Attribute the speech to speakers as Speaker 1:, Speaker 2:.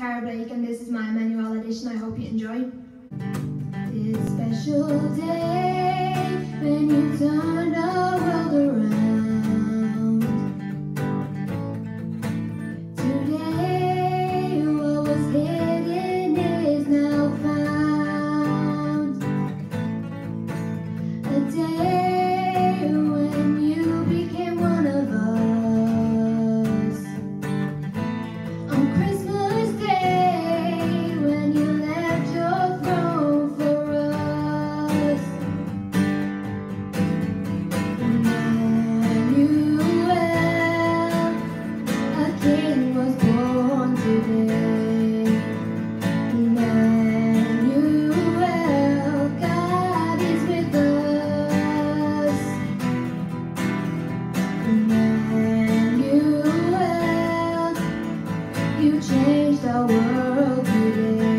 Speaker 1: and this is my Emmanuel Audition. I hope you enjoy. This special day when you turn the world around. Today what was hidden is now found. A day when you became one of us. On Christmas Day when you left your throne for us. Emmanuel, a king was born today. Emmanuel, God is with us. Emmanuel, you changed our world today.